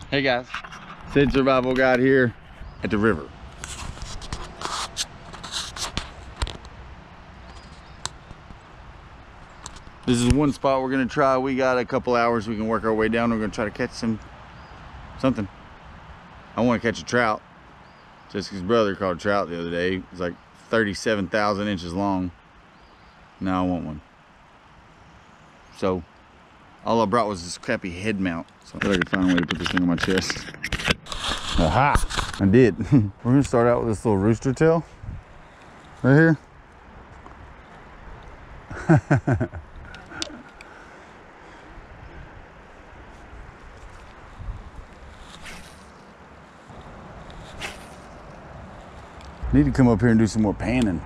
Hey guys, Sid Survival Guide here at the river. This is one spot we're gonna try. We got a couple hours we can work our way down. We're gonna try to catch something. I want to catch a trout. Jessica's brother caught a trout the other day. It was like 37,000 inches long. Now I want one. So all I brought was this crappy head mount. So I thought I could find a way to put this thing on my chest. Aha! I did. We're gonna start out with this little rooster tail right here. Need to come up here and do some more panning.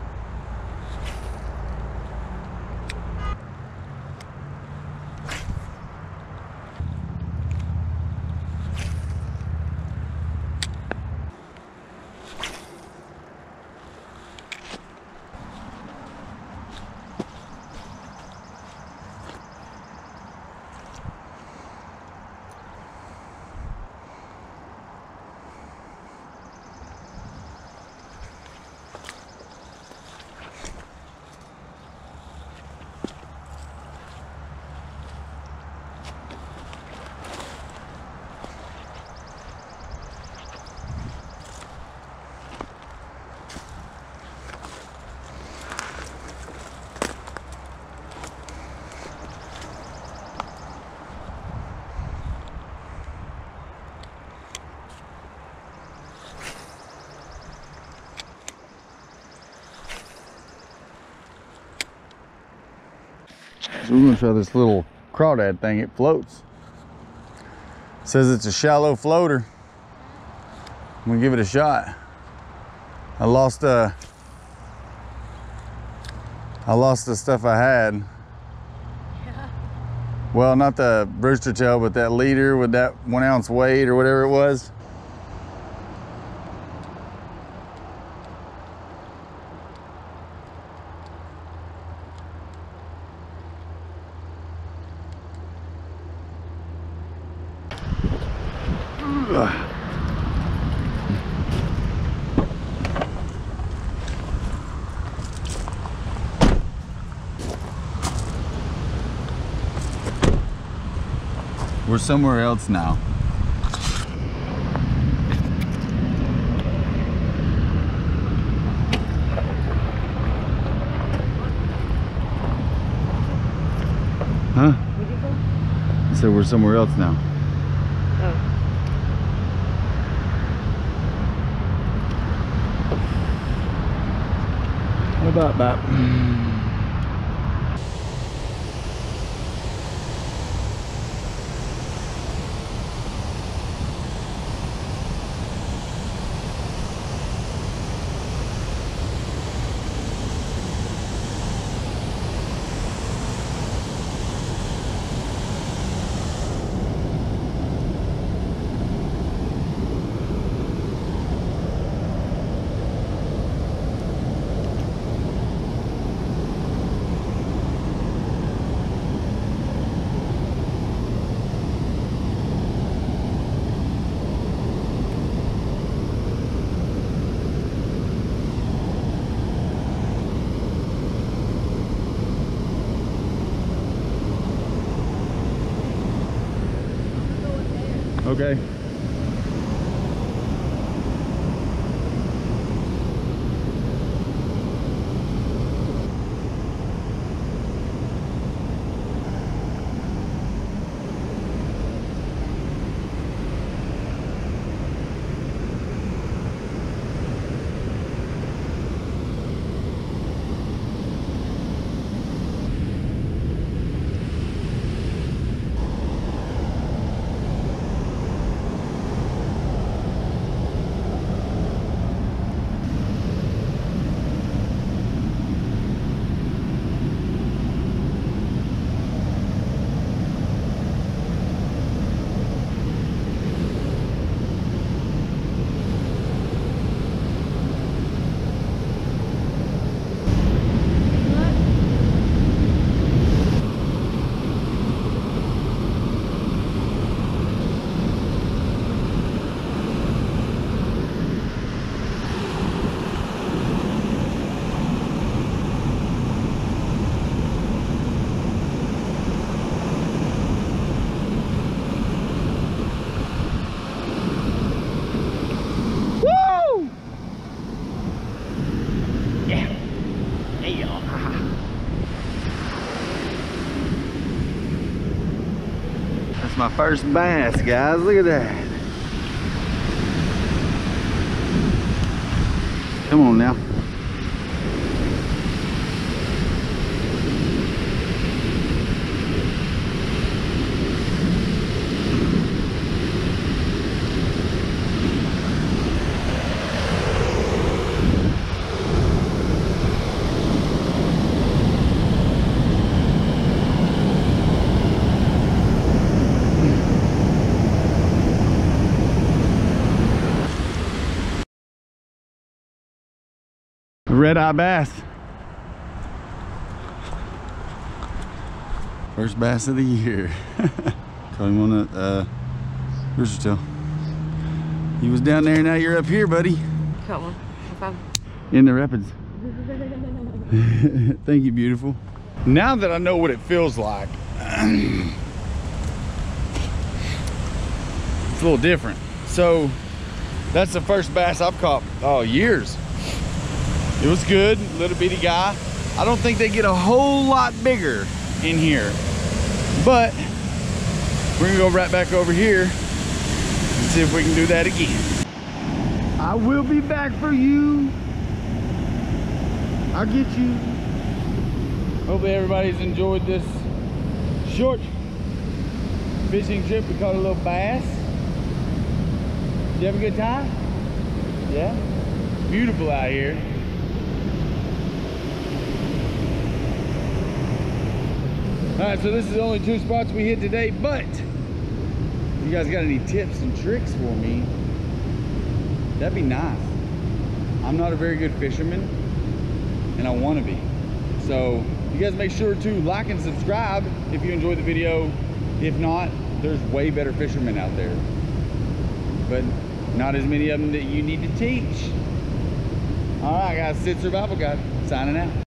So we're gonna try this little crawdad thing. It floats. It says it's a shallow floater. I'm gonna give it a shot. I lost the stuff I had. Yeah. Well, not the rooster tail, but that leader with that 1 ounce weight or whatever it was. We're somewhere else now. Huh? Where'd you go? I said we're somewhere else now. Oh. What about that? Okay. first bass, guys. Look at that. Come on now. Red-eye bass. First bass of the year. Caught him on a rooster tail. He was down there, now you're up here, buddy. Caught one. I found in the rapids. Thank you, beautiful. Now that I know what it feels like, it's a little different. So that's the first bass I've caught, oh, years. It was good, little bitty guy. I don't think they get a whole lot bigger in here, but we're gonna go right back over here and see if we can do that again. I will be back for you. I'll get you. Hopefully everybody's enjoyed this short fishing trip. We caught a little bass. Did you have a good time? Yeah? Beautiful out here. All right, so this is only 2 spots we hit today, but if you guys got any tips and tricks for me, that'd be nice. I'm not a very good fisherman, and I want to be. So you guys make sure to like and subscribe if you enjoyed the video. If not, there's way better fishermen out there, but not as many of them that you need to teach. All right, guys, Sid Survival Guide, signing out.